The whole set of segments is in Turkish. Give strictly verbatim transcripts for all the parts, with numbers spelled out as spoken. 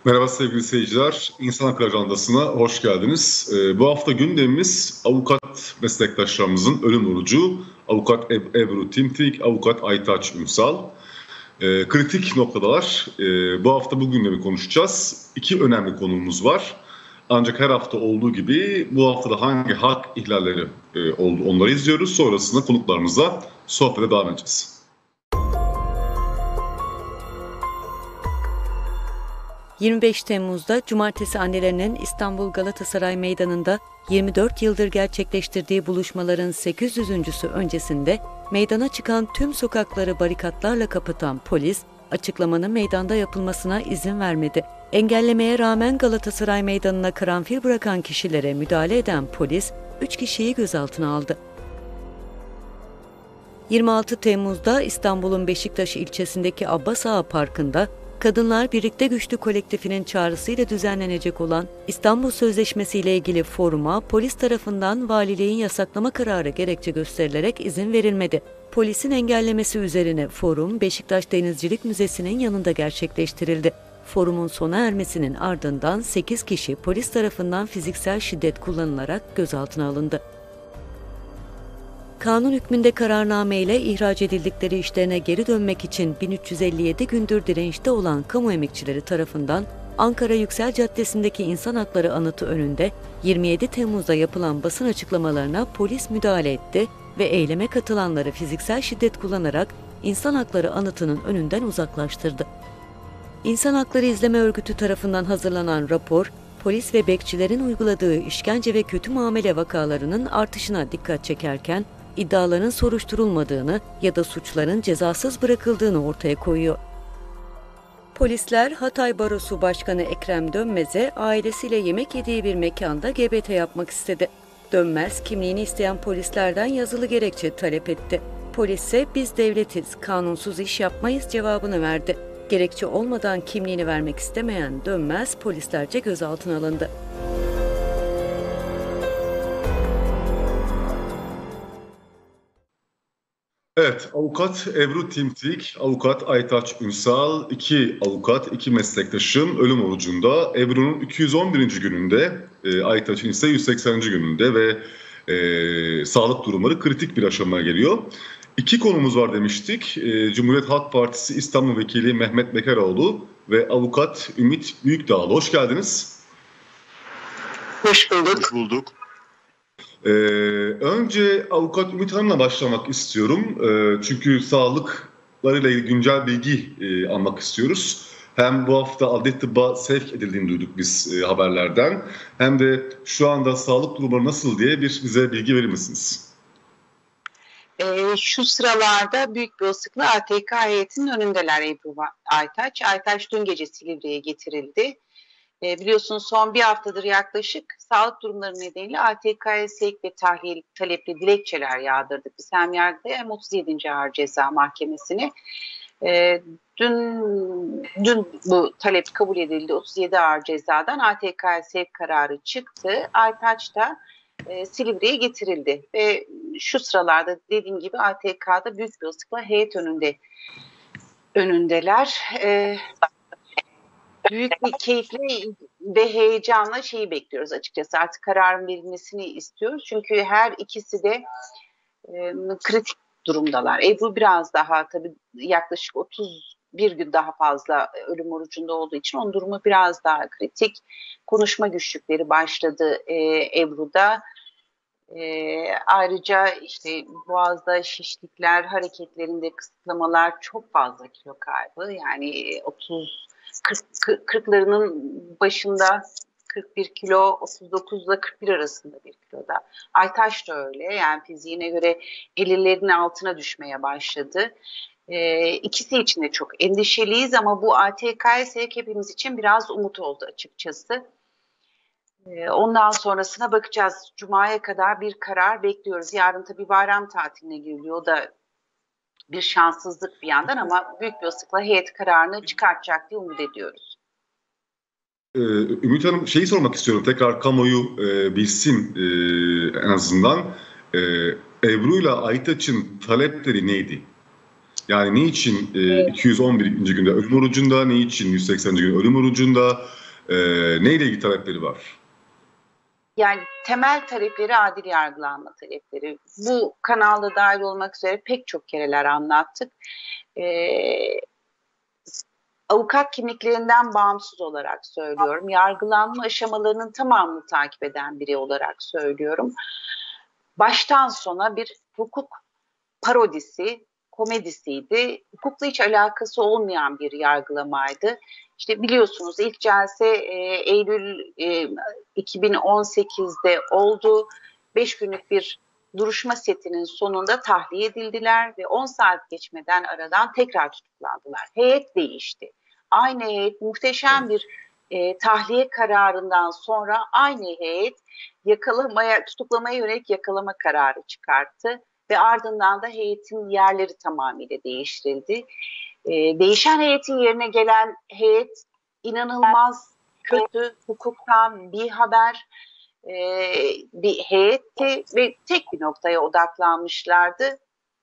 Merhaba sevgili seyirciler, İnsan Hakları Ajandası'na hoş geldiniz. Ee, bu hafta gündemimiz avukat meslektaşlarımızın ölüm orucu, avukat Eb- Ebru Timtik, avukat Aytaç Ünsal. Ee, kritik noktalar. Ee, bu hafta bu gündemi konuşacağız. İki önemli konumuz var. Ancak her hafta olduğu gibi bu haftada hangi hak ihlalleri e, oldu onları izliyoruz. Sonrasında konuklarımızla sohbete devam edeceğiz. yirmi beş Temmuz'da Cumartesi annelerinin İstanbul Galatasaray Meydanı'nda yirmi dört yıldır gerçekleştirdiği buluşmaların sekiz yüzüncüsü öncesinde meydana çıkan tüm sokakları barikatlarla kapatan polis, açıklamanın meydanda yapılmasına izin vermedi. Engellemeye rağmen Galatasaray Meydanı'na karanfil bırakan kişilere müdahale eden polis, üç kişiyi gözaltına aldı. yirmi altı Temmuz'da İstanbul'un Beşiktaş ilçesindeki Abbas Ağa Parkı'nda Kadınlar Birlikte Güçlü kolektifinin çağrısıyla düzenlenecek olan İstanbul Sözleşmesi ile ilgili foruma polis tarafından valiliğin yasaklama kararı gerekçe gösterilerek izin verilmedi. Polisin engellemesi üzerine forum Beşiktaş Denizcilik Müzesi'nin yanında gerçekleştirildi. Forumun sona ermesinin ardından sekiz kişi polis tarafından fiziksel şiddet kullanılarak gözaltına alındı. Kanun hükmünde kararname ile ihraç edildikleri işlerine geri dönmek için bin üç yüz elli yedi gündür dirençte olan kamu emekçileri tarafından Ankara Yüksel Caddesi'ndeki İnsan Hakları Anıtı önünde yirmi yedi Temmuz'da yapılan basın açıklamalarına polis müdahale etti ve eyleme katılanları fiziksel şiddet kullanarak İnsan Hakları Anıtı'nın önünden uzaklaştırdı. İnsan Hakları İzleme Örgütü tarafından hazırlanan rapor, polis ve bekçilerin uyguladığı işkence ve kötü muamele vakalarının artışına dikkat çekerken, iddiaların soruşturulmadığını ya da suçların cezasız bırakıldığını ortaya koyuyor. Polisler Hatay Barosu Başkanı Ekrem Dönmez'e ailesiyle yemek yediği bir mekanda G B T yapmak istedi. Dönmez, kimliğini isteyen polislerden yazılı gerekçe talep etti. Polis ise biz devletiz, kanunsuz iş yapmayız cevabını verdi. Gerekçe olmadan kimliğini vermek istemeyen Dönmez polislerce gözaltına alındı. Evet, avukat Ebru Timtik, avukat Aytaç Ünsal, iki avukat, iki meslektaşım ölüm orucunda. Ebru'nun iki yüz on birinci gününde, e, Aytaç'ın ise yüz sekseninci gününde ve e, sağlık durumları kritik bir aşamaya geliyor. İki konumuz var demiştik. E, Cumhuriyet Halk Partisi İstanbul Vekili Mehmet Bekaroğlu ve avukat Ümit Büyükdağlı. Hoş geldiniz. Hoş bulduk. Hoş bulduk. Ee, önce avukat Ümit Hanım'la başlamak istiyorum. Ee, çünkü sağlıklarıyla ilgili güncel bilgi e, almak istiyoruz. Hem bu hafta adli tıbba sevk edildiğini duyduk biz e, haberlerden. Hem de şu anda sağlık durumları nasıl diye bir bize bilgi verir misiniz? E, şu sıralarda büyük bir olasılıkla A T K heyetinin önündeler Ebru Aytaç. Aytaç dün gece Silivri'ye getirildi. E, biliyorsunuz son bir haftadır yaklaşık sağlık durumları nedeniyle A T K'ya sevk ve tahliye talepli dilekçeler yağdırdık. Biz hem Yargıtay'a hem otuz yedinci Ağır Ceza Mahkemesi'ne. E, dün dün bu talep kabul edildi. otuz yedi Ağır Ceza'dan A T K'ya sevk kararı çıktı. Aytaç da e, Silivri'ye getirildi ve şu sıralarda dediğim gibi A T K'da büyük bir olasılıkla heyet önünde önündeler. E, Büyük bir keyifle ve heyecanla şeyi bekliyoruz açıkçası. Artık kararın verilmesini istiyoruz. Çünkü her ikisi de e, kritik durumdalar. Ebru biraz daha tabii yaklaşık otuz bir gün daha fazla ölüm orucunda olduğu için onun durumu biraz daha kritik. Konuşma güçlükleri başladı e, Ebru'da. E, ayrıca işte boğazda şişlikler, hareketlerinde kısıtlamalar, çok fazla kilo kaybı. Yani otuz kırklarının başında kırk bir kilo, otuz dokuz ile kırk bir arasında bir kiloda. Aytaç da öyle, yani fiziğine göre ellilerin altına düşmeye başladı. Ee, ikisi için de çok endişeliyiz ama bu A T K'ya sevk hepimiz için biraz umut oldu açıkçası. Ee, ondan sonrasına bakacağız. Cuma'ya kadar bir karar bekliyoruz. Yarın tabii bayram tatiline giriliyor. O da bir şanssızlık bir yandan ama büyük bir olasılıkla heyet kararını çıkartacak diye umut ediyoruz. Ee, Ümit Hanım, şeyi sormak istiyorum. Tekrar kamuoyu e, bilsin e, en azından. E, Ebru ile Aytaç'ın talepleri neydi? Yani ne için e, iki yüz on birinci günde ölüm orucunda, ne için yüz sekseninci gün ölüm orucunda, e, neyle ilgili talepleri var? Yani temel talepleri adil yargılanma talepleri. Bu kanalda dahil olmak üzere pek çok kereler anlattık. Ee, avukat kimliklerinden bağımsız olarak söylüyorum. Yargılanma aşamalarının tamamını takip eden biri olarak söylüyorum. Baştan sona bir hukuk parodisi, komedisiydi. Hukukla hiç alakası olmayan bir yargılamaydı. İşte biliyorsunuz ilk celse e, Eylül e, iki bin on sekizde oldu. Beş günlük bir duruşma setinin sonunda tahliye edildiler ve on saat geçmeden aradan tekrar tutuklandılar. Heyet değişti. Aynı heyet muhteşem bir e, tahliye kararından sonra aynı heyet yakalamaya, tutuklamaya yönelik yakalama kararı çıkarttı. Ve ardından da heyetin yerleri tamamıyla değiştirildi. Ee, değişen heyetin yerine gelen heyet inanılmaz kötü, hukuktan bir haber e, bir heyetti ve tek bir noktaya odaklanmışlardı: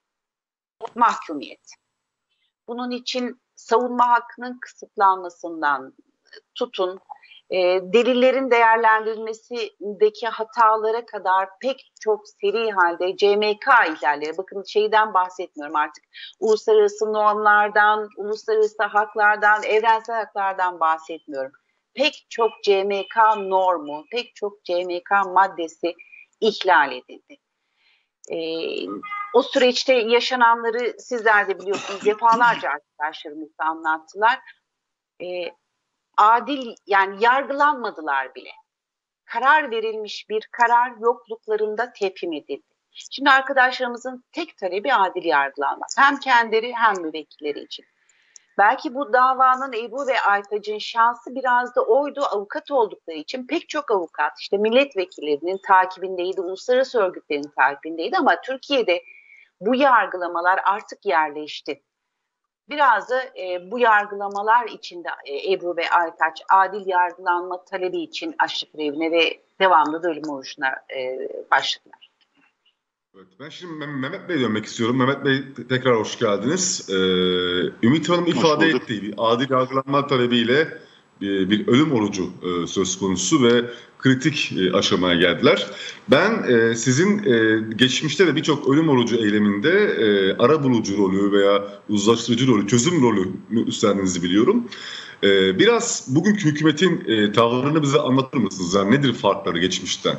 mahkumiyet. Bunun için savunma hakkının kısıtlanmasından tutun, E, delillerin değerlendirilmesindeki hatalara kadar pek çok seri halde C M K ihlalleri, bakın şeyden bahsetmiyorum artık, uluslararası normlardan, uluslararası haklardan, evrensel haklardan bahsetmiyorum. Pek çok C M K normu, pek çok C M K maddesi ihlal edildi. E, o süreçte yaşananları sizler de biliyorsunuz, defalarca arkadaşlarımız da anlattılar. E, adil, yani yargılanmadılar bile. Karar verilmiş bir karar yokluklarında tepkim edildi. Şimdi arkadaşlarımızın tek talebi adil yargılanmak. Hem kendileri hem müvekkilleri için. Belki bu davanın Ebru ve Aytaç'ın şansı biraz da oydu. Avukat oldukları için pek çok avukat işte milletvekillerinin takibindeydi, uluslararası örgütlerin takibindeydi ama Türkiye'de bu yargılamalar artık yerleşti. Biraz da e, bu yargılamalar içinde e, Ebru ve Aytaç adil yargılanma talebi için açlık grevine ve devamlı da ölüm orucuna e, başladılar. Evet, ben şimdi Mehmet Bey'e dönmek istiyorum. Mehmet Bey tekrar hoş geldiniz. Ee, Ümit Hanım ifade ettiği bir adil yargılanma talebiyle bir, bir ölüm orucu e, söz konusu ve kritik e, aşamaya geldiler. Ben e, sizin e, geçmişte de birçok ölüm orucu eyleminde e, arabulucu rolü veya uzlaştırıcı rolü, çözüm rolü üstlendiğinizi biliyorum. E, biraz bugünkü hükümetin e, tavrını bize anlatır mısınız? Yani nedir farkları geçmişten?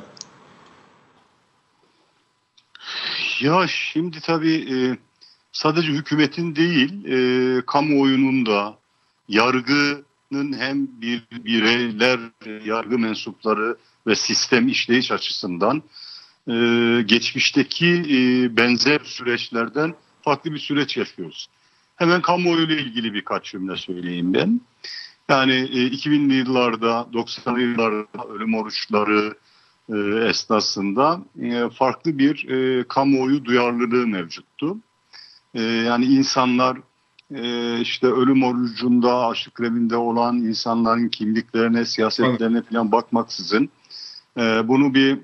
Ya şimdi tabii e, sadece hükümetin değil, e, kamuoyunun da, yargının hem bir bireyler, yargı mensupları ve sistem işleyiş açısından e, geçmişteki e, benzer süreçlerden farklı bir süreç yaşıyoruz. Hemen kamuoyuyla ilgili birkaç cümle söyleyeyim ben. Yani e, iki binli yıllarda, doksanlı yıllarda ölüm oruçları e, esnasında e, farklı bir e, kamuoyu duyarlılığı mevcuttu. E, yani insanlar e, işte ölüm orucunda, açlık grevinde olan insanların kimliklerine, siyasetlerine falan bakmaksızın e, bunu bir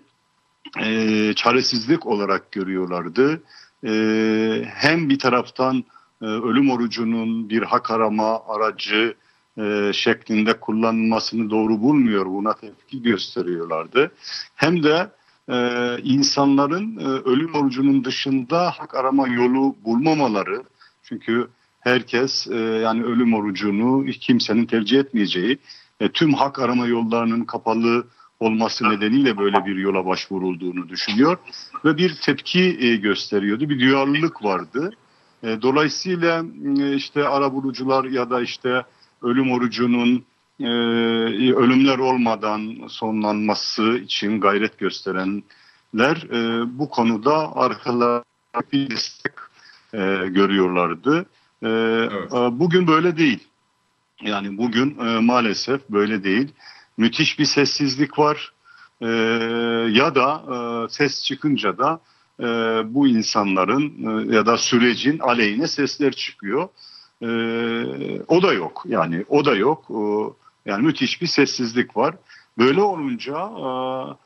e, çaresizlik olarak görüyorlardı. E, hem bir taraftan e, ölüm orucunun bir hak arama aracı e, şeklinde kullanılmasını doğru bulmuyor, buna tepki gösteriyorlardı. Hem de e, insanların e, ölüm orucunun dışında hak arama yolu bulmamaları, çünkü herkes e, yani ölüm orucunu kimsenin tercih etmeyeceği, e, tüm hak arama yollarının kapalı olması nedeniyle böyle bir yola başvurulduğunu düşünüyor ve bir tepki e, gösteriyordu, bir duyarlılık vardı. E, dolayısıyla e, işte arabulucular ya da işte ölüm orucunun e, ölümler olmadan sonlanması için gayret gösterenler e, bu konuda arkalarında bir destek e, görüyorlardı. E, evet. Bugün böyle değil. Yani bugün e, maalesef böyle değil. Müthiş bir sessizlik var. E, ya da e, ses çıkınca da e, bu insanların e, ya da sürecin aleyhine sesler çıkıyor. Ee, o da yok, yani o da yok, ee, yani müthiş bir sessizlik var. Böyle olunca e,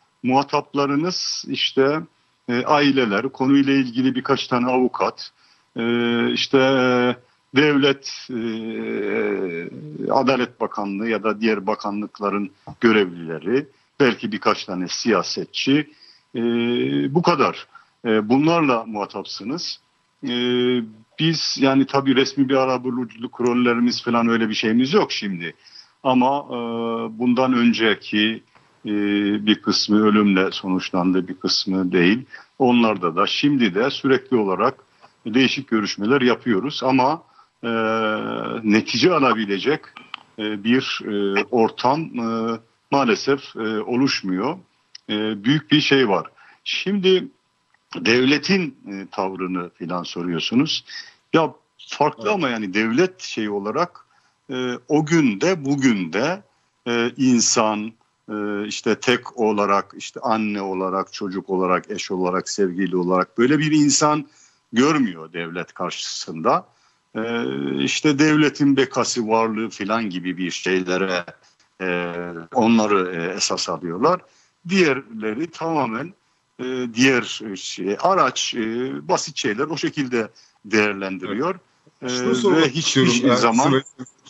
muhataplarınız işte e, aileler, konuyla ilgili birkaç tane avukat, e, işte devlet, e, Adalet Bakanlığı ya da diğer bakanlıkların görevlileri, belki birkaç tane siyasetçi, e, bu kadar. E, bunlarla muhatapsınız. E, biz yani tabii resmi bir arabuluculuk rollerimiz falan öyle bir şeyimiz yok şimdi. Ama e, bundan önceki e, bir kısmı ölümle sonuçlandı, bir kısmı değil. Onlarda da şimdi de sürekli olarak değişik görüşmeler yapıyoruz ama e, netice alabilecek e, bir e, ortam e, maalesef e, oluşmuyor. E, büyük bir şey var. Şimdi devletin e, tavrını filan soruyorsunuz. Ya farklı evet. Ama yani devlet şey olarak e, o günde bugün de e, insan e, işte tek olarak, işte anne olarak, çocuk olarak, eş olarak, sevgili olarak böyle bir insan görmüyor devlet karşısında. E, işte devletin bekası, varlığı filan gibi bir şeylere e, onları e, esas alıyorlar. Diğerleri tamamen e, diğer şey, araç, e, basit şeyler o şekilde değerlendiriyor. Evet. E, ve hiçbir şey zaman...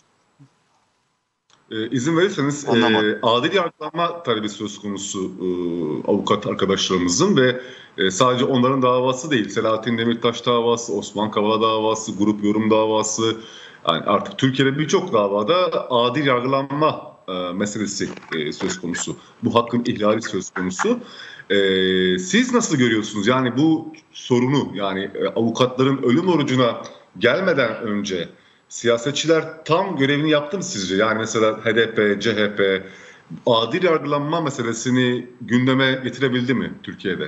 Ee, izin verirseniz e, adil yargılanma talebi söz konusu e, avukat arkadaşlarımızın ve e, sadece onların davası değil, Selahattin Demirtaş davası, Osman Kavala davası, grup yorum davası, yani artık Türkiye'de birçok davada adil yargılanma e, meselesi e, söz konusu. Bu hakkın ihlali söz konusu. E, siz nasıl görüyorsunuz? Yani bu sorunu, yani e, avukatların ölüm orucuna gelmeden önce siyasetçiler tam görevini yaptı mı sizce? Yani mesela H D P, C H P adil yargılanma meselesini gündeme getirebildi mi Türkiye'de?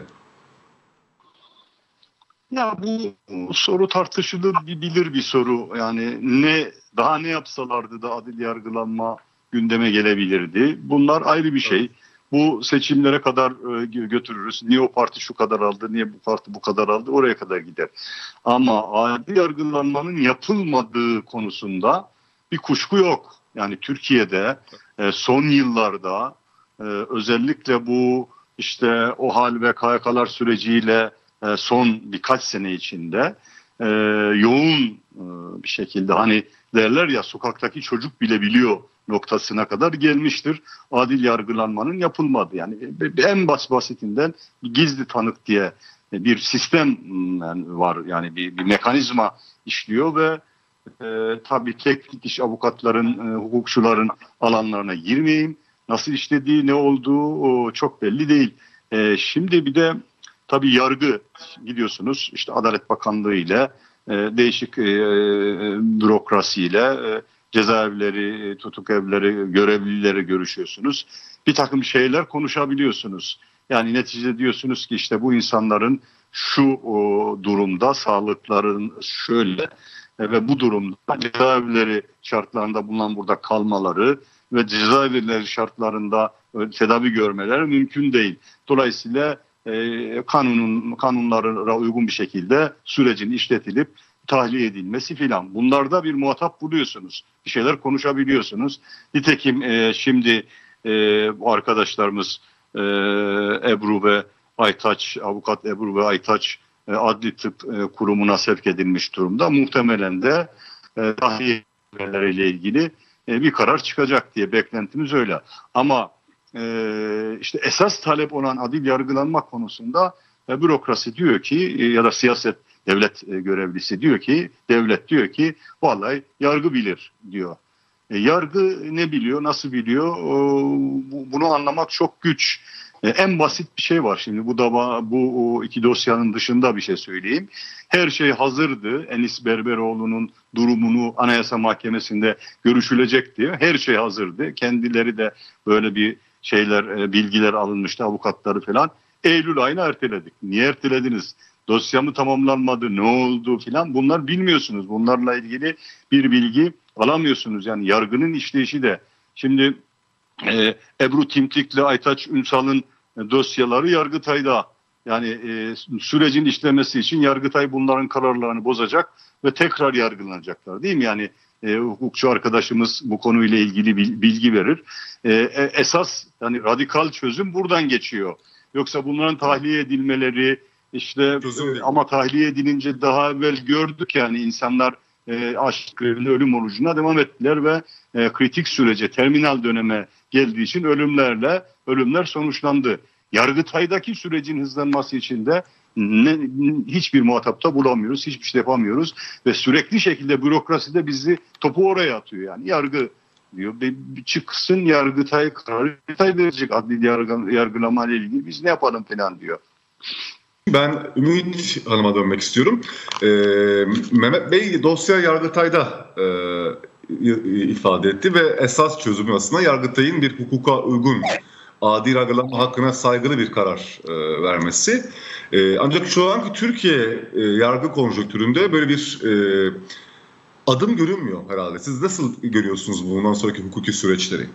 Ya bu soru tartışılabilir bir soru. Yani ne daha ne yapsalardı da adil yargılanma gündeme gelebilirdi. Bunlar ayrı bir şey. Evet. Bu seçimlere kadar götürürüz. Niye o parti şu kadar aldı, niye bu parti bu kadar aldı, oraya kadar gider. Ama adil yargılanmanın yapılmadığı konusunda bir kuşku yok. Yani Türkiye'de son yıllarda özellikle bu işte OHAL ve K Y K'lar süreciyle son birkaç sene içinde yoğun bir şekilde, hani derler ya, sokaktaki çocuk bile biliyor noktasına kadar gelmiştir. Adil yargılanmanın yapılmadı. Yani en bas basitinden gizli tanık diye bir sistem var. Yani bir, bir mekanizma işliyor ve e, tabii teknik iş avukatların, e, hukukçuların alanlarına girmeyeyim. Nasıl işlediği, ne olduğu o çok belli değil. E, şimdi bir de tabii yargı, gidiyorsunuz işte Adalet Bakanlığı ile e, değişik e, bürokrasiyle e, cezaevleri, tutuk evleri, görevlileri görüşüyorsunuz. Bir takım şeyler konuşabiliyorsunuz. Yani neticede diyorsunuz ki işte bu insanların şu o, durumda, sağlıkların şöyle e, ve bu durumda cezaevleri şartlarında bulunan burada kalmaları ve cezaevleri şartlarında e, tedavi görmeleri mümkün değil. Dolayısıyla e, kanunun kanunlara uygun bir şekilde sürecin işletilip tahliye edilmesi filan. Bunlarda bir muhatap buluyorsunuz. Bir şeyler konuşabiliyorsunuz. Nitekim e, şimdi e, bu arkadaşlarımız e, Ebru ve Aytaç, avukat Ebru ve Aytaç e, adli tıp e, kurumuna sevk edilmiş durumda. Muhtemelen de e, tahliyeleriyle ilgili e, bir karar çıkacak diye beklentimiz öyle. Ama e, işte esas talep olan adil yargılanma konusunda e, bürokrasi diyor ki e, ya da siyaset devlet görevlisi diyor ki, devlet diyor ki vallahi yargı bilir diyor. E, yargı ne biliyor, nasıl biliyor? E, bu, bunu anlamak çok güç. E, en basit bir şey var şimdi. Bu da bu iki dosyanın dışında bir şey söyleyeyim. Her şey hazırdı. Enis Berberoğlu'nun durumunu Anayasa Mahkemesi'nde görüşülecek diye. Her şey hazırdı. Kendileri de böyle bir şeyler, bilgiler alınmıştı, avukatları falan. Eylül ayını erteledik. Niye ertelediniz? Dosya mı tamamlanmadı, ne oldu filan, bunlar bilmiyorsunuz. Bunlarla ilgili bir bilgi alamıyorsunuz. Yani yargının işleyişi de. Şimdi e, Ebru Timtik'le Aytaç Ünsal'ın dosyaları Yargıtay'da. Yani e, sürecin işlemesi için Yargıtay bunların kararlarını bozacak ve tekrar yargılanacaklar, değil mi? Yani e, hukukçu arkadaşımız bu konuyla ilgili bilgi verir. E, esas yani radikal çözüm buradan geçiyor. Yoksa bunların tahliye edilmeleri, İşte Çözüm e, ama tahliye edilince daha evvel gördük yani insanlar e, aşk grevine, ölüm orucuna devam ettiler ve e, kritik sürece, terminal döneme geldiği için ölümlerle ölümler sonuçlandı. Yargıtay'daki sürecin hızlanması için de ne, hiçbir muhatapta bulamıyoruz, hiçbir şey yapamıyoruz ve sürekli şekilde bürokrasi de bizi topu oraya atıyor yani. Yargı diyor, bir, bir çıksın Yargıtay kararı, Yargıtay verecek adli yargı, yargılama ile ilgili, biz ne yapalım falan diyor. Ben Ümit Hanım'a dönmek istiyorum. Ee, Mehmet Bey dosya Yargıtay'da e, ifade etti ve esas çözümü aslında Yargıtay'ın bir hukuka uygun, adil yargılama hakkına saygılı bir karar e, vermesi. E, ancak şu anki Türkiye e, yargı konjonktüründe böyle bir e, adım görünmüyor herhalde. Siz nasıl görüyorsunuz bundan sonraki hukuki süreçleri?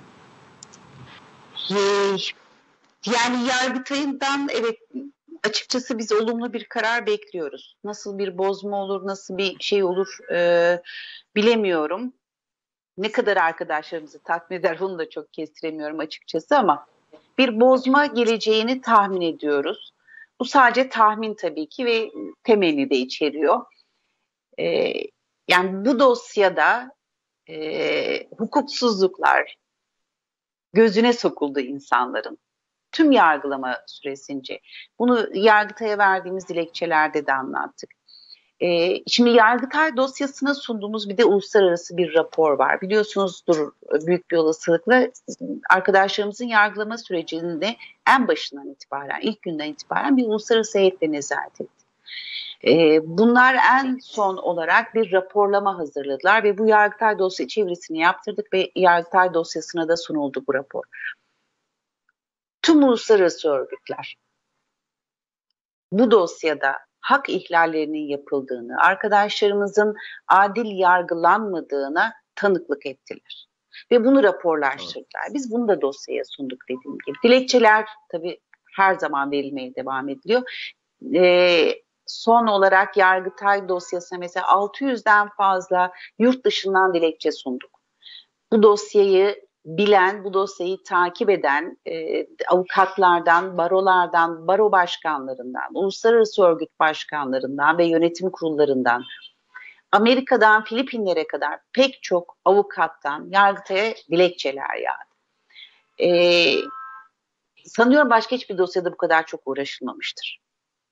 Yani Yargıtay'dan evet, açıkçası biz olumlu bir karar bekliyoruz. Nasıl bir bozma olur, nasıl bir şey olur e, bilemiyorum. Ne kadar arkadaşlarımızı tatmin eder onu da çok kestiremiyorum açıkçası ama bir bozma geleceğini tahmin ediyoruz. Bu sadece tahmin tabii ki ve temenni de içeriyor. E, yani bu dosyada e, hukuksuzluklar gözüne sokuldu insanların. Tüm yargılama süresince. Bunu Yargıtay'a verdiğimiz dilekçelerde de anlattık. Ee, şimdi Yargıtay dosyasına sunduğumuz bir de uluslararası bir rapor var. Biliyorsunuzdur büyük bir olasılıkla arkadaşlarımızın yargılama sürecinde en başından itibaren, ilk günden itibaren bir uluslararası heyetle nezaret etti. Ee, bunlar en son olarak bir raporlama hazırladılar ve bu Yargıtay dosya çevirisini yaptırdık ve Yargıtay dosyasına da sunuldu bu rapor. Tüm uluslararası örgütler bu dosyada hak ihlallerinin yapıldığını, arkadaşlarımızın adil yargılanmadığına tanıklık ettiler. Ve bunu raporlaştırdılar. Biz bunu da dosyaya sunduk dediğim gibi. Dilekçeler tabii her zaman verilmeye devam ediliyor. Ee, son olarak Yargıtay dosyasına mesela altı yüzden fazla yurt dışından dilekçe sunduk. Bu dosyayı bilen, bu dosyayı takip eden e, avukatlardan, barolardan, baro başkanlarından, uluslararası örgüt başkanlarından ve yönetim kurullarından, Amerika'dan Filipinlere kadar pek çok avukattan Yargıtay'a dilekçeler yağdı. E, sanıyorum başka hiçbir dosyada bu kadar çok uğraşılmamıştır.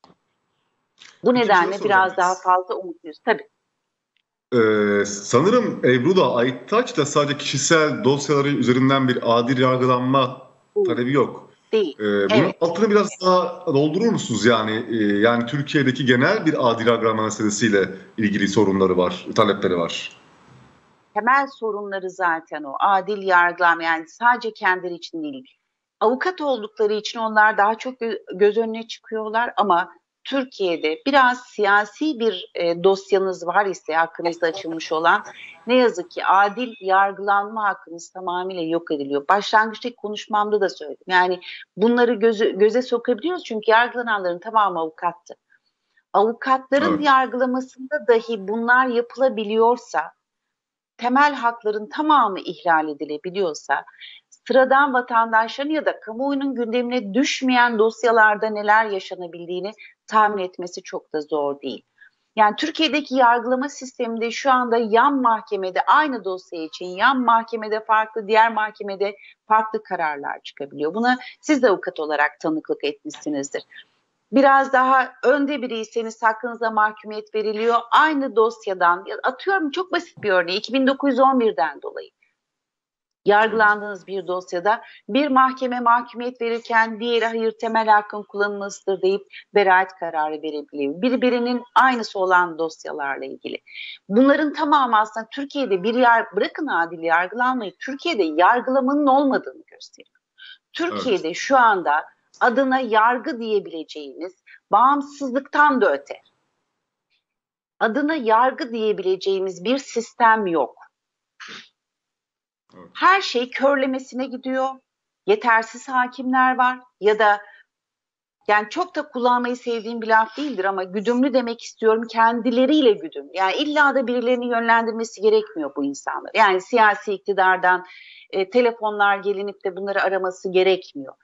Bu Peki, nedenle biraz daha fazla umutluyuz. Tabii. Ee, sanırım Ebru da Aytaç da sadece kişisel dosyaları üzerinden bir adil yargılanma talebi yok. Değil. Ee, bunun Evet. altını biraz daha doldurur musunuz? Yani e, yani Türkiye'deki genel bir adil yargılama meselesiyle ilgili sorunları var, talepleri var. Temel sorunları zaten o. Adil yargılama, yani sadece kendileri için değil. Avukat oldukları için onlar daha çok göz önüne çıkıyorlar ama Türkiye'de biraz siyasi bir e, dosyanız var ise hakkınızda açılmış olan, ne yazık ki adil yargılanma hakkınız tamamıyla yok ediliyor. Başlangıçtaki konuşmamda da söyledim. Yani bunları gözü, göze sokabiliyoruz çünkü yargılananların tamamı avukattı. Avukatların Evet. yargılamasında dahi bunlar yapılabiliyorsa, temel hakların tamamı ihlal edilebiliyorsa, sıradan vatandaşların ya da kamuoyunun gündemine düşmeyen dosyalarda neler yaşanabildiğini tahmin etmesi çok da zor değil. Yani Türkiye'deki yargılama sisteminde şu anda yan mahkemede aynı dosya için yan mahkemede farklı, diğer mahkemede farklı kararlar çıkabiliyor. Buna siz de avukat olarak tanıklık etmişsinizdir. Biraz daha önde biriyseniz hakkınıza mahkumiyet veriliyor. Aynı dosyadan, atıyorum çok basit bir örneği, iki bin dokuz yüz on birden dolayı yargılandığınız bir dosyada bir mahkeme mahkumiyet verirken diğeri hayır temel hakkın kullanılmasıdır deyip beraat kararı verebiliyor. Birbirinin aynısı olan dosyalarla ilgili. Bunların tamamı aslında Türkiye'de bir yer, bırakın adil yargılanmayı, Türkiye'de yargılamanın olmadığını gösteriyor. Türkiye'de evet, şu anda adına yargı diyebileceğimiz, bağımsızlıktan da öte, adına yargı diyebileceğimiz bir sistem yok. Her şey körlemesine gidiyor. Yetersiz hakimler var ya da, yani çok da kullanmayı sevdiğim bir laf değildir ama güdümlü demek istiyorum, kendileriyle güdümlü. Yani illa da birilerini yönlendirmesi gerekmiyor bu insanlar. Yani siyasi iktidardan e, telefonlar gelinip de bunları araması gerekmiyor.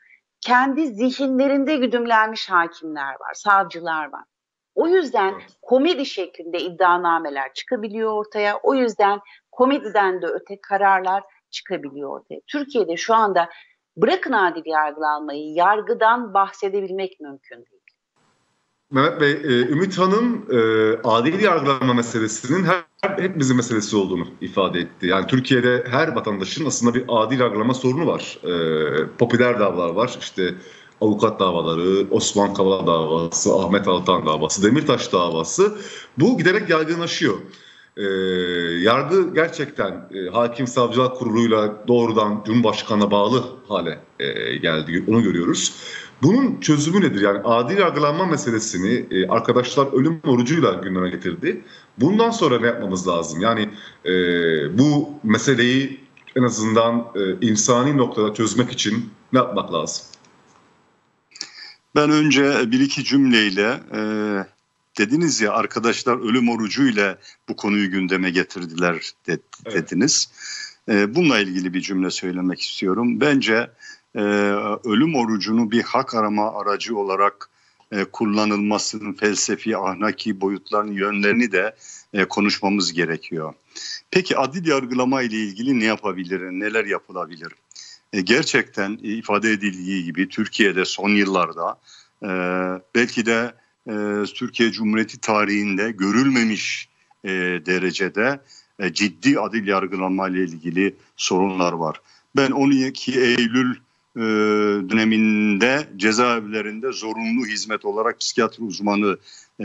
kendi zihinlerinde güdümlenmiş hakimler var, savcılar var. O yüzden evet. komedi şeklinde iddianameler çıkabiliyor ortaya. O yüzden komediden de öte kararlar çıkabiliyor ortaya. Türkiye'de şu anda bırakın adil yargılanmayı, yargıdan bahsedebilmek mümkün değil. Mehmet Bey, Ümit Hanım adil yargılanma meselesinin her, hepimizin meselesi olduğunu ifade etti. Yani Türkiye'de her vatandaşın aslında bir adil yargılama sorunu var. Popüler davalar var, işte avukat davaları, Osman Kavala davası, Ahmet Altan davası, Demirtaş davası. Bu giderek yaygınlaşıyor. Ee, yargı gerçekten e, Hakim Savcılar Kurulu'yla doğrudan Cumhurbaşkanı'na bağlı hale e, geldi. Onu görüyoruz. Bunun çözümü nedir? Yani adil yargılanma meselesini e, arkadaşlar ölüm orucuyla gündeme getirdi. Bundan sonra ne yapmamız lazım? Yani e, bu meseleyi en azından e, insani noktada çözmek için ne yapmak lazım? Ben önce bir iki cümleyle e, dediniz ya, arkadaşlar ölüm orucuyla bu konuyu gündeme getirdiler de, dediniz. Evet. E, bununla ilgili bir cümle söylemek istiyorum. Bence e, ölüm orucunu bir hak arama aracı olarak e, kullanılmasının felsefi, ahlaki boyutlarının, yönlerini de e, konuşmamız gerekiyor. Peki adil yargılama ile ilgili ne yapabilir, neler yapılabilir? E, gerçekten e, ifade edildiği gibi Türkiye'de son yıllarda e, belki de e, Türkiye Cumhuriyeti tarihinde görülmemiş e, derecede e, ciddi adil yargılama ile ilgili sorunlar var. Ben on iki Eylül e, döneminde cezaevlerinde zorunlu hizmet olarak psikiyatri uzmanlığı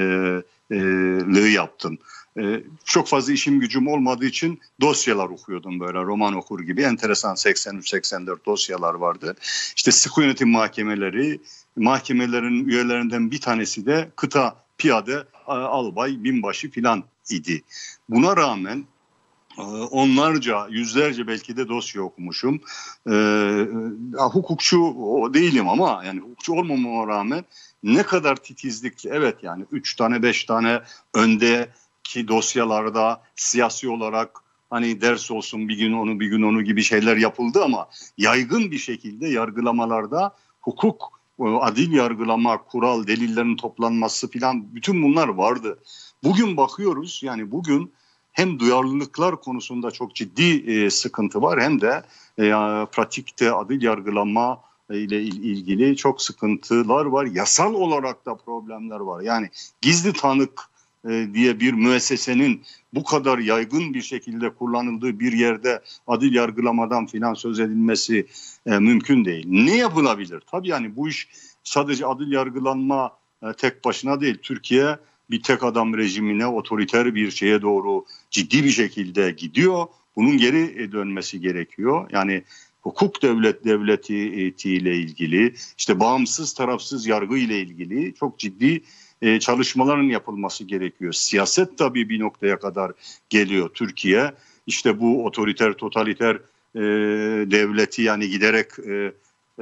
e, yaptım. Ee, çok fazla işim gücüm olmadığı için dosyalar okuyordum, böyle roman okur gibi. Enteresan seksen üç seksen dört dosyalar vardı. İşte sıkı yönetim mahkemeleri, mahkemelerin üyelerinden bir tanesi de kıta piyade albay binbaşı filan idi. Buna rağmen onlarca, yüzlerce belki de dosya okumuşum. Ee, hukukçu değilim ama yani hukukçu olmamama rağmen ne kadar titizlikle, evet yani üç tane beş tane önde ki dosyalarda siyasi olarak hani ders olsun bir gün onu bir gün onu gibi şeyler yapıldı ama yaygın bir şekilde yargılamalarda hukuk, adil yargılama, kural, delillerin toplanması filan, bütün bunlar vardı. Bugün bakıyoruz, yani bugün hem duyarlılıklar konusunda çok ciddi e, sıkıntı var, hem de e, pratikte adil yargılama ile ilgili çok sıkıntılar var. Yasal olarak da problemler var. Yani gizli tanık e, diye bir müessesenin bu kadar yaygın bir şekilde kullanıldığı bir yerde adil yargılamadan filan söz edilmesi e, mümkün değil. Ne yapılabilir? Tabii yani bu iş sadece adil yargılanma e, tek başına değil. Türkiye bir tek adam rejimine, otoriter bir şeye doğru ciddi bir şekilde gidiyor. Bunun geri dönmesi gerekiyor. Yani hukuk devlet devleti ile ilgili, işte bağımsız tarafsız yargı ile ilgili çok ciddi e, çalışmaların yapılması gerekiyor. Siyaset tabii bir noktaya kadar geliyor. Türkiye işte bu otoriter, totaliter e, devleti yani giderek e, e,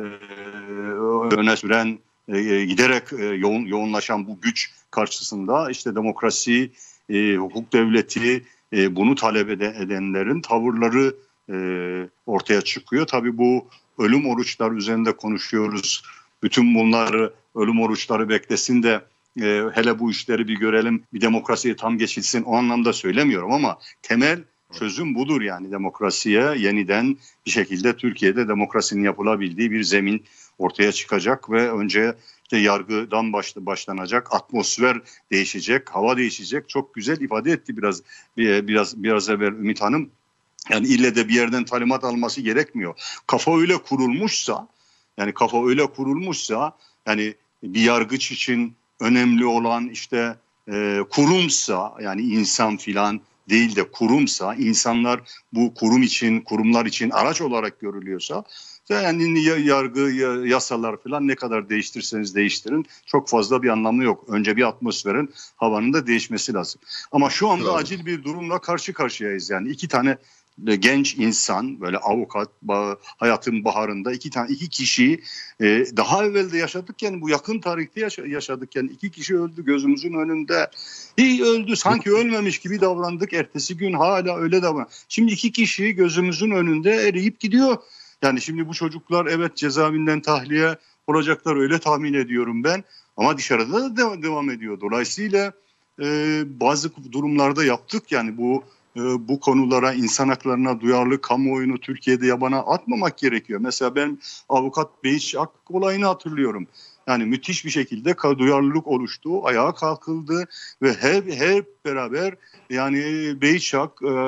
öne süren, e, giderek e, yoğun, yoğunlaşan bu güç karşısında işte demokrasi, e, hukuk devleti, e, bunu talep edenlerin tavırları e, ortaya çıkıyor. Tabii bu ölüm oruçlar üzerinde konuşuyoruz. Bütün bunları, ölüm oruçları beklesin de e, hele bu işleri bir görelim, bir demokrasiye tam geçilsin, o anlamda söylemiyorum ama temel çözüm budur. Yani demokrasiye yeniden bir şekilde Türkiye'de demokrasinin yapılabildiği bir zemin ortaya çıkacak ve önce işte yargıdan başlanacak, atmosfer değişecek, hava değişecek. Çok güzel ifade etti biraz biraz biraz evvel Ümit Hanım. Yani ille de bir yerden talimat alması gerekmiyor. Kafa öyle kurulmuşsa, yani kafa öyle kurulmuşsa, yani bir yargıç için önemli olan işte e, kurumsa, yani insan filan değil de kurumsa, insanlar bu kurum için, kurumlar için araç olarak görülüyorsa, yani yargı, yasalar falan ne kadar değiştirseniz değiştirin çok fazla bir anlamı yok. Önce bir atmosferin, havanın da değişmesi lazım. Ama şu anda evet. acil bir durumla karşı karşıyayız. Yani iki tane genç insan, böyle avukat, hayatın baharında iki tane iki kişiyi e, daha evvel de yaşadıkken, bu yakın tarihte yaşa, yaşadıkken iki kişi öldü gözümüzün önünde. İyi öldü, sanki ölmemiş gibi davrandık. Ertesi gün hala öyle davrandık. Şimdi iki kişi gözümüzün önünde eriyip gidiyor. Yani şimdi bu çocuklar evet cezaevinden tahliye olacaklar, öyle tahmin ediyorum ben. Ama dışarıda da dev- devam ediyor. Dolayısıyla e, bazı durumlarda yaptık yani bu e, bu konulara, insan haklarına duyarlı kamuoyunu Türkiye'de yabana atmamak gerekiyor. Mesela ben avukat Beyiç Ak olayını hatırlıyorum. Yani müthiş bir şekilde duyarlılık oluştu, ayağa kalkıldı ve hep hep beraber yani Beyiç Ak e, e,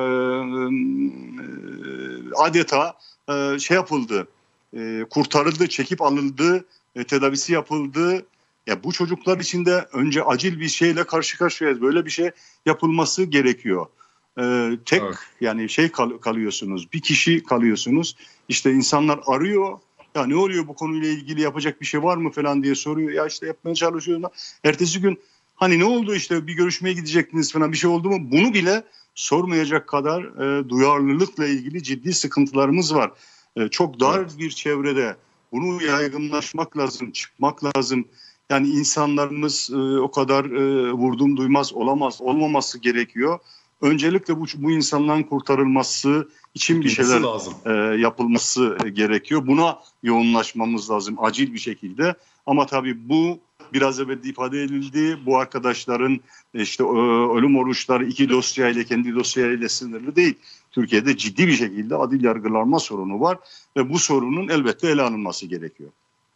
adeta e, şey yapıldı, e, kurtarıldı, çekip alındı, e, tedavisi yapıldı. Ya bu çocuklar için de önce acil bir şeyle karşı karşıyayız. Böyle bir şey yapılması gerekiyor. Ee, tek Evet. yani şey kal- kalıyorsunuz. Bir kişi kalıyorsunuz. İşte insanlar arıyor. Ya ne oluyor bu konuyla ilgili, yapacak bir şey var mı falan diye soruyor. Ya işte yapmaya çalışıyorum. Ertesi gün hani ne oldu, işte bir görüşmeye gidecektiniz falan, bir şey oldu mu? Bunu bile sormayacak kadar e, duyarlılıkla ilgili ciddi sıkıntılarımız var. E, çok dar Evet. bir çevrede bunu yaygınlaşmak lazım, çıkmak lazım. Yani insanlarımız e, o kadar e, vurdum duymaz olamaz, olmaması gerekiyor. Öncelikle bu, bu insanların kurtarılması için bir Bilmesi şeyler lazım. e, yapılması gerekiyor. Buna yoğunlaşmamız lazım acil bir şekilde. Ama tabii bu biraz evvel ifade edildi. Bu arkadaşların işte e, ölüm oruçları iki dosyayla, kendi dosyayla sınırlı değil. Türkiye'de ciddi bir şekilde adil yargılanma sorunu var ve bu sorunun elbette ele alınması gerekiyor.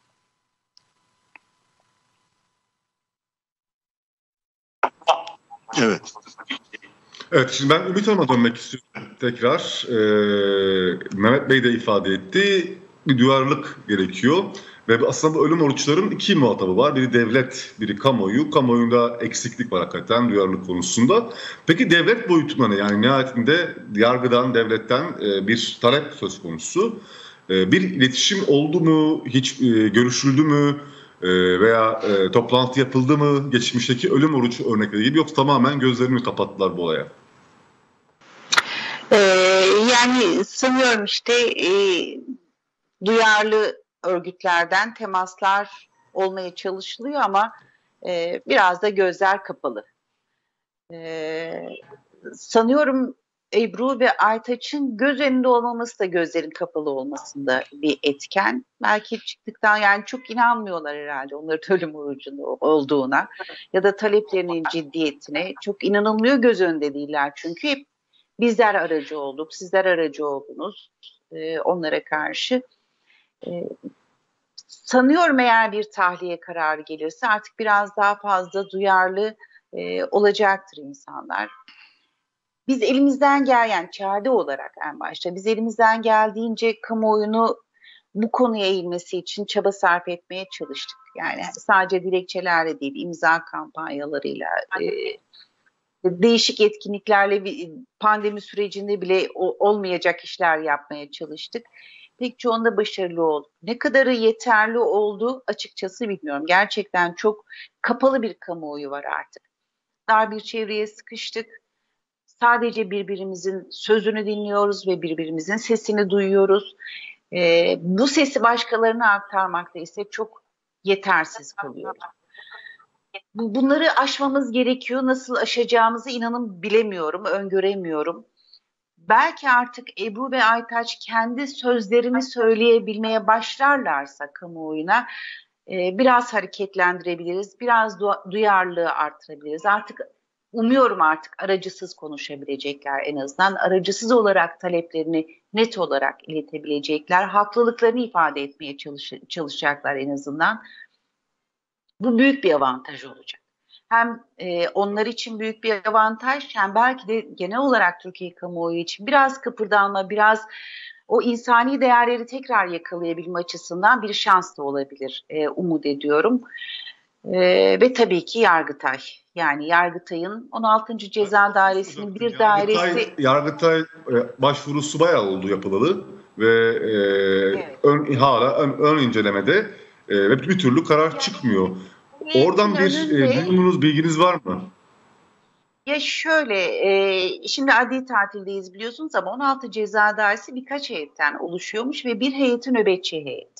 Evet. Evet, şimdi ben Ümit Hanım'a dönmek istiyorum tekrar. Ee, Mehmet Bey de ifade etti. Bir duyarlılık gerekiyor. Ve aslında bu ölüm oruçların iki muhatabı var. Biri devlet, biri kamuoyu. Kamuoyunda eksiklik var hakikaten duyarlılık konusunda. Peki devlet boyutuna ne? Yani nihayetinde yargıdan, devletten e, bir talep söz konusu. E, bir iletişim oldu mu? Hiç e, görüşüldü mü? E, veya e, toplantı yapıldı mı? Geçmişteki ölüm orucu örnekleri gibi, yoksa tamamen gözlerini mi kapattılar bu olaya? Ee, yani sanıyorum işte e, duyarlı örgütlerden temaslar olmaya çalışılıyor ama e, biraz da gözler kapalı. E, sanıyorum Ebru ve Aytaç'ın göz önünde olmaması da gözlerin kapalı olmasında bir etken. Belki çıktıktan yani çok inanmıyorlar herhalde onların ölüm orucunda olduğuna ya da taleplerinin ciddiyetine çok inanılmıyor, göz önünde değiller çünkü hep bizler aracı olduk, sizler aracı oldunuz e, onlara karşı. E, sanıyorum eğer bir tahliye kararı gelirse artık biraz daha fazla duyarlı e, olacaktır insanlar. Biz elimizden gel yani çare olarak en başta biz elimizden geldiğince kamuoyunu bu konuya eğilmesi için çaba sarf etmeye çalıştık. Yani sadece dilekçelerle değil, imza kampanyalarıyla, e, değişik etkinliklerle, pandemi sürecinde bile olmayacak işler yapmaya çalıştık. Pek çoğunda başarılı olduk. Ne kadarı yeterli oldu açıkçası bilmiyorum. Gerçekten çok kapalı bir kamuoyu var artık. Dar bir çevreye sıkıştık. Sadece birbirimizin sözünü dinliyoruz ve birbirimizin sesini duyuyoruz. Ee, bu sesi başkalarına aktarmakta ise çok yetersiz kalıyoruz. Bunları aşmamız gerekiyor. Nasıl aşacağımızı inanın bilemiyorum, öngöremiyorum. Belki artık Ebru ve Aytaç kendi sözlerini söyleyebilmeye başlarlarsa kamuoyuna e, biraz hareketlendirebiliriz, biraz du- duyarlılığı artırabiliriz. Artık umuyorum artık aracısız konuşabilecekler en azından. Aracısız olarak taleplerini net olarak iletebilecekler. Haklılıklarını ifade etmeye çalış- çalışacaklar en azından. Bu büyük bir avantaj olacak. Hem e, onlar için büyük bir avantaj, hem belki de genel olarak Türkiye kamuoyu için biraz kıpırdanma, biraz o insani değerleri tekrar yakalayabilme açısından bir şans da olabilir, e, umut ediyorum. E, ve tabii ki Yargıtay. Yani Yargıtay'ın on altıncı Ceza Dairesi'nin bir dairesi... Yargıtay, Yargıtay e, başvurusu bayağı oldu yapılalı ve e, Evet. ön, hala ön, ön incelemede e, ve bir türlü karar Yani, çıkmıyor. heyetin Oradan bir önünde... e, durumunuz, bilginiz var mı? Ya şöyle, e, şimdi adli tatildeyiz biliyorsunuz ama on altı Ceza Dairesi birkaç heyetten oluşuyormuş ve bir heyeti nöbetçi heyet.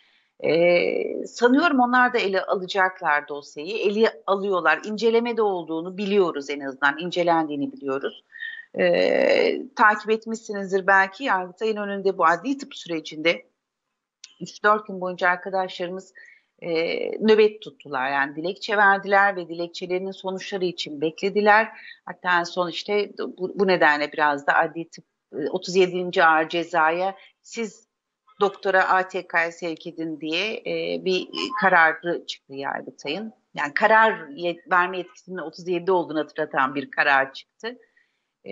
E, sanıyorum onlar da ele alacaklar dosyayı, ele alıyorlar. İncelemede olduğunu biliyoruz en azından, incelendiğini biliyoruz. E, takip etmişsinizdir belki, Yargıtay'ın önünde bu adli tıp sürecinde üç dört gün boyunca arkadaşlarımız e, nöbet tuttular. Yani dilekçe verdiler ve dilekçelerinin sonuçları için beklediler. Hatta en son işte bu, bu nedenle biraz da adli tıp otuz yedinci ağır cezaya siz doktora A T K'ya sevk edin diye e, bir kararı çıktı Yargıtay'ın. Yani karar yet, verme yetkisinin otuz yedi olduğunu hatırlatan bir karar çıktı. E,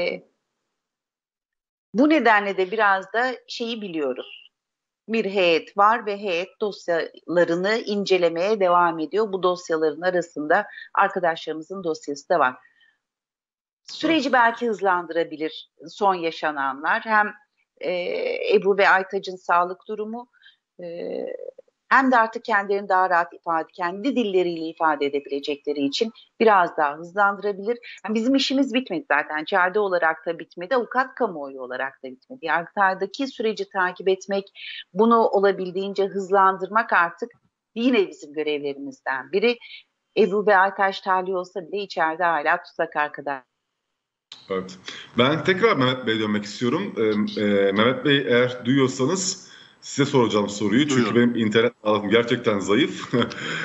bu nedenle de biraz da şeyi biliyoruz. Bir heyet var ve heyet dosyalarını incelemeye devam ediyor. Bu dosyaların arasında arkadaşlarımızın dosyası da var. Süreci belki hızlandırabilir son yaşananlar. Hem e, Ebru ve Aytaç'ın sağlık durumu e, hem de artık kendilerini daha rahat ifade, kendi dilleriyle ifade edebilecekleri için biraz daha hızlandırabilir. Yani bizim işimiz bitmedi zaten. Çağrı olarak da bitmedi, avukat kamuoyu olarak da bitmedi. Yargıtay'daki süreci takip etmek, bunu olabildiğince hızlandırmak artık yine bizim görevlerimizden biri. Ebru ve Aytaç tahliye olsa bile içeride hala tutsak arkadaşlar. Evet. Ben tekrar Mehmet Bey'e dönmek istiyorum. Ee, e, Mehmet Bey, eğer duyuyorsanız size soracağım soruyu. Çünkü Duyuyorum. benim internet ağım gerçekten zayıf.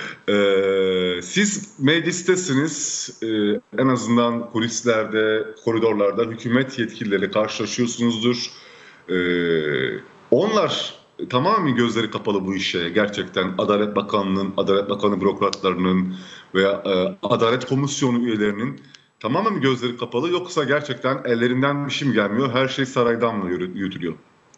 ee, siz meclistesiniz. Ee, en azından kulislerde, koridorlarda hükümet yetkilileriyle karşılaşıyorsunuzdur. Ee, onlar tamamen gözleri kapalı bu işe. Gerçekten Adalet Bakanlığı'nın, Adalet Bakanı bürokratlarının veya e, Adalet Komisyonu üyelerinin tamamen gözleri kapalı, yoksa gerçekten ellerinden bir şey mi gelmiyor? Her şey saraydan mı yürütülüyor?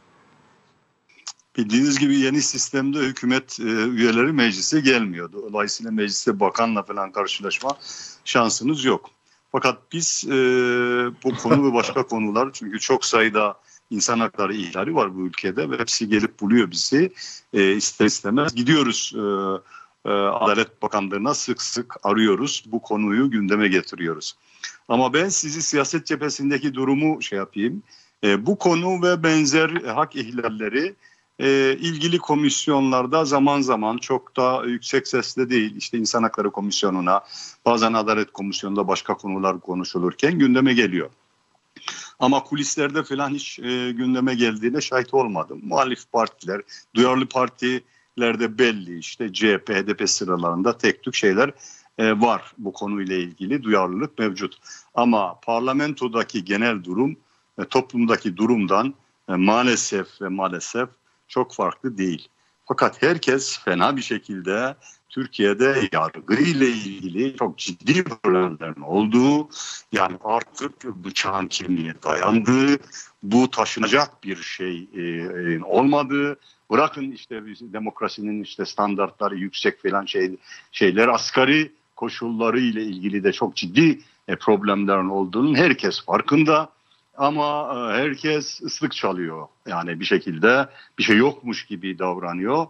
Bildiğiniz gibi yeni sistemde hükümet e, üyeleri meclise gelmiyor. Dolayısıyla mecliste bakanla falan karşılaşma şansınız yok. Fakat biz e, bu konu ve başka konular, çünkü çok sayıda insan hakları ihlali var bu ülkede ve hepsi gelip buluyor bizi. E, ister istemez gidiyoruz e, e, Adalet Bakanlığı'na, sık sık arıyoruz. Bu konuyu gündeme getiriyoruz. Ama ben sizi siyaset cephesindeki durumu şey yapayım. E, bu konu ve benzer hak ihlalleri e, ilgili komisyonlarda zaman zaman, çok da yüksek sesle değil, işte İnsan Hakları Komisyonu'na, bazen Adalet Komisyonu'nda başka konular konuşulurken gündeme geliyor. Ama kulislerde falan hiç e, gündeme geldiğine şahit olmadım. Muhalif partiler, duyarlı partilerde belli, işte C H P, H D P sıralarında tek tük şeyler e, var. Bu konuyla ilgili duyarlılık mevcut. Ama parlamentodaki genel durum, e, toplumdaki durumdan e, maalesef ve maalesef çok farklı değil. Fakat herkes fena bir şekilde Türkiye'de yargı ile ilgili çok ciddi problemlerin olduğu, yani artık bıçağın kemiğe dayandığı, bu taşınacak bir şey e, olmadığı, bırakın işte demokrasinin işte standartları yüksek falan şey, şeyler, asgari koşulları ile ilgili de çok ciddi e, problemlerin olduğunun herkes farkında. Ama e, herkes ıslık çalıyor. Yani bir şekilde bir şey yokmuş gibi davranıyor.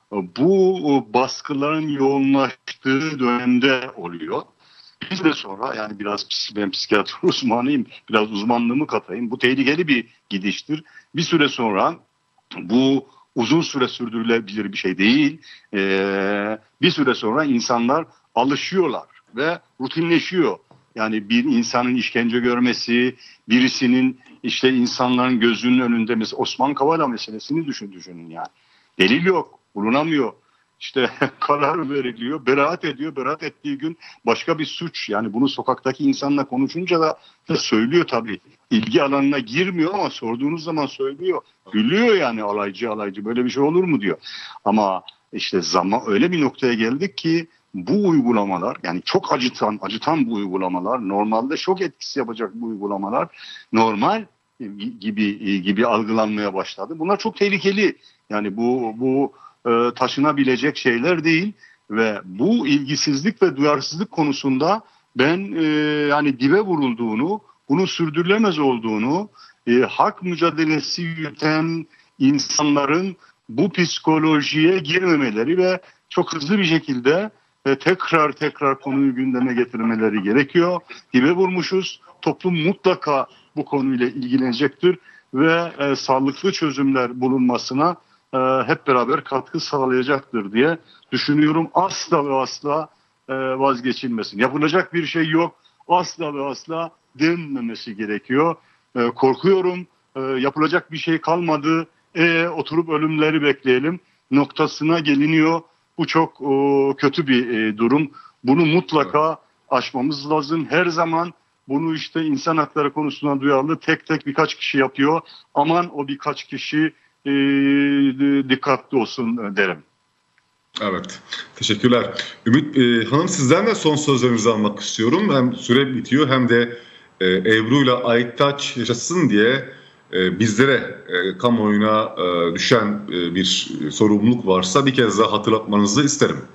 Bu baskıların yoğunlaştığı dönemde oluyor. Bir süre sonra, yani biraz ben psikiyatri uzmanıyım, biraz uzmanlığımı katayım. Bu tehlikeli bir gidiştir. Bir süre sonra, bu uzun süre sürdürülebilir bir şey değil. Ee, bir süre sonra insanlar alışıyorlar ve rutinleşiyor. Yani bir insanın işkence görmesi, birisinin işte insanların gözünün önünde, mesela Osman Kavala meselesini düşün, düşünün yani. Delil yok, bulunamıyor. İşte karar veriliyor, beraat ediyor. Beraat ettiği gün başka bir suç. Yani bunu sokaktaki insanla konuşunca da, da söylüyor tabii. İlgi alanına girmiyor ama sorduğunuz zaman söylüyor. Gülüyor yani, alaycı alaycı, böyle bir şey olur mu diyor. Ama işte zaman öyle bir noktaya geldik ki bu uygulamalar, yani çok acıtan, acıtan bu uygulamalar, normalde şok etkisi yapacak bu uygulamalar normal gibi gibi algılanmaya başladı. Bunlar çok tehlikeli. Yani bu bu e, taşınabilecek şeyler değil ve bu ilgisizlik ve duyarsızlık konusunda ben e, yani dibe vurulduğunu, bunun sürdürülemez olduğunu, e, hak mücadelesi yürüten insanların bu psikolojiye girmemeleri ve çok hızlı bir şekilde e, tekrar tekrar konuyu gündeme getirmeleri gerekiyor. Dibe vurmuşuz. Toplum mutlaka bu konuyla ilgilenecektir ve e, sağlıklı çözümler bulunmasına e, hep beraber katkı sağlayacaktır diye düşünüyorum. Asla ve asla e, vazgeçilmesin. Yapılacak bir şey yok. Asla ve asla denmemesi gerekiyor. E, korkuyorum. E, yapılacak bir şey kalmadı. e, oturup ölümleri bekleyelim noktasına geliniyor. Bu çok o, kötü bir e, durum. Bunu mutlaka aşmamız lazım. Her zaman bunu işte insan hakları konusunda duyarlı tek tek birkaç kişi yapıyor. Aman o birkaç kişi e, dikkatli olsun derim. Evet, teşekkürler. Ümit e, Hanım, sizden de son sözlerinizi almak istiyorum. Hem süre bitiyor hem de e, Ebru ile Aytaç yaşasın diye e, bizlere, e, kamuoyuna e, düşen e, bir sorumluluk varsa bir kez daha hatırlatmanızı isterim.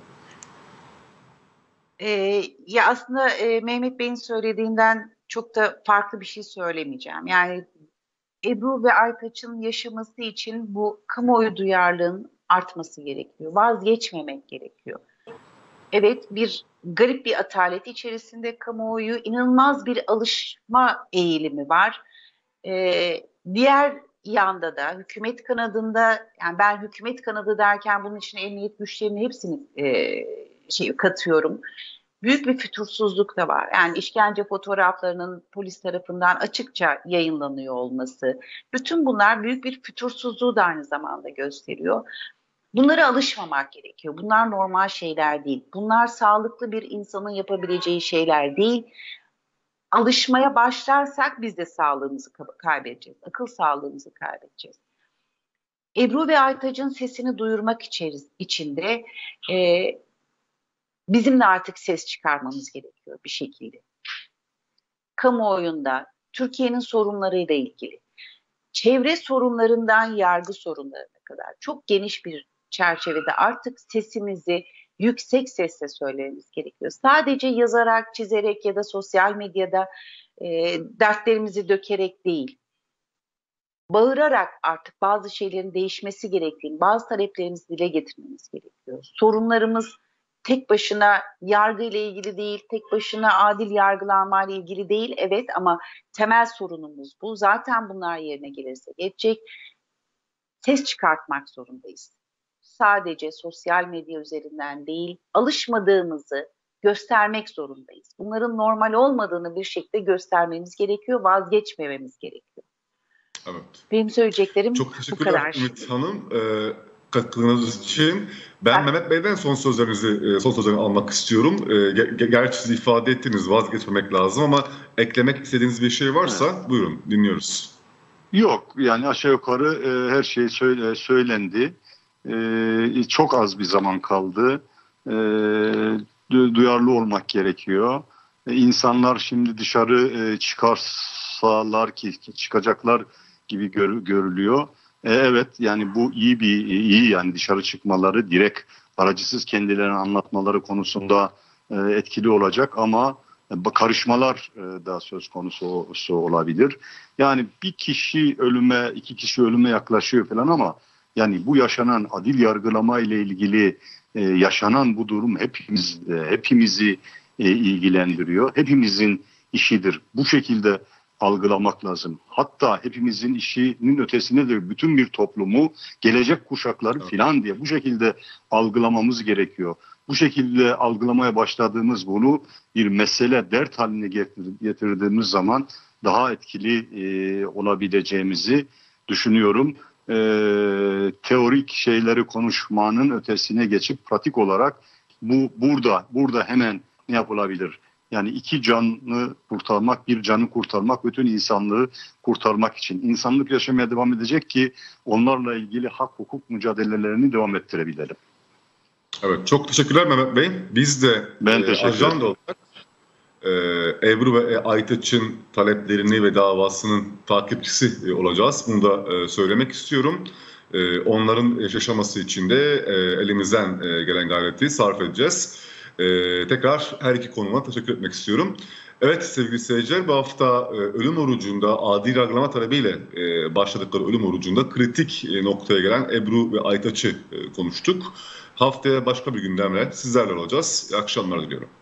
Ee, ya aslında e, Mehmet Bey'in söylediğinden çok da farklı bir şey söylemeyeceğim. Yani Ebru ve Aytaç'ın yaşaması için bu kamuoyu duyarlılığının artması gerekiyor. Vazgeçmemek gerekiyor. Evet, bir garip bir atalet içerisinde kamuoyu, inanılmaz bir alışma eğilimi var. Ee, diğer yanda da hükümet kanadında, yani ben hükümet kanadı derken bunun için emniyet güçlerinin hepsini e, şey katıyorum. Büyük bir fütursuzluk da var. Yani işkence fotoğraflarının polis tarafından açıkça yayınlanıyor olması. Bütün bunlar büyük bir fütursuzluğu da aynı zamanda gösteriyor. Bunlara alışmamak gerekiyor. Bunlar normal şeyler değil. Bunlar sağlıklı bir insanın yapabileceği şeyler değil. Alışmaya başlarsak biz de sağlığımızı kaybedeceğiz. Akıl sağlığımızı kaybedeceğiz. Ebru ve Aytaç'ın sesini duyurmak için de e, bizim de artık ses çıkarmamız gerekiyor bir şekilde. Kamuoyunda Türkiye'nin sorunlarıyla ilgili, çevre sorunlarından yargı sorunlarına kadar çok geniş bir çerçevede artık sesimizi yüksek sesle söylememiz gerekiyor. Sadece yazarak, çizerek ya da sosyal medyada e, dertlerimizi dökerek değil, bağırarak artık bazı şeylerin değişmesi gerektiğini, bazı taleplerimizi dile getirmemiz gerekiyor. Sorunlarımız tek başına yargı ile ilgili değil, tek başına adil yargılanma ile ilgili değil, evet, ama temel sorunumuz bu. Zaten bunlar yerine gelirse geçecek. Ses çıkartmak zorundayız. Sadece sosyal medya üzerinden değil, alışmadığımızı göstermek zorundayız. Bunların normal olmadığını bir şekilde göstermemiz gerekiyor, vazgeçmememiz gerekiyor. Evet. Benim söyleyeceklerim Çok bu teşekkürler kadar. Ümit Hanım. Ee, katkınız için. Ben Ben- Mehmet Bey'den son sözlerinizi son sözlerini almak istiyorum. Ee, ge- gerçi siz ifade ettiniz, vazgeçmemek lazım ama eklemek istediğiniz bir şey varsa Evet. buyurun, dinliyoruz. Yok, yani aşağı yukarı e, her şey söyle, söylendi. E, çok az bir zaman kaldı. E, du- duyarlı olmak gerekiyor. E, insanlar şimdi dışarı e, çıkarsalar ki, ki çıkacaklar gibi gör, görülüyor. E, evet, yani bu iyi bir iyi yani dışarı çıkmaları, direkt aracısız kendilerini anlatmaları konusunda e, etkili olacak ama karışmalar e, da söz konusu olabilir. Yani bir kişi ölüme, iki kişi ölüme yaklaşıyor falan ama yani bu yaşanan adil yargılama ile ilgili e, yaşanan bu durum hepimiz e, hepimizi e, ilgilendiriyor. Hepimizin işidir. Bu şekilde algılamak lazım. Hatta hepimizin işinin ötesine de bütün bir toplumu, gelecek kuşakları filan diye bu şekilde algılamamız gerekiyor. Bu şekilde algılamaya başladığımız bunu bir mesele, dert haline getirdiğimiz zaman daha etkili e, olabileceğimizi düşünüyorum. E, teorik şeyleri konuşmanın ötesine geçip pratik olarak bu burada burada hemen ne yapılabilir? Yani iki canı kurtarmak, bir canı kurtarmak, bütün insanlığı kurtarmak için. İnsanlık yaşamaya devam edecek ki onlarla ilgili hak hukuk mücadelelerini devam ettirebilelim. Evet, çok teşekkürler Mehmet Bey. Biz de Ben e, teşekkür ajanda ederim. olarak e, Ebru ve Aytaç'ın taleplerini ve davasının takipçisi e, olacağız. Bunu da e, söylemek istiyorum. E, onların yaşaması için de e, elimizden e, gelen gayreti sarf edeceğiz. E, tekrar her iki konuma teşekkür etmek istiyorum. Evet sevgili seyirciler, bu hafta e, ölüm orucunda adil yargılama talebiyle e, başladıkları ölüm orucunda kritik e, noktaya gelen Ebru ve Aytaç'ı e, konuştuk. Haftaya başka bir gündemle sizlerle olacağız. İyi akşamlar diliyorum.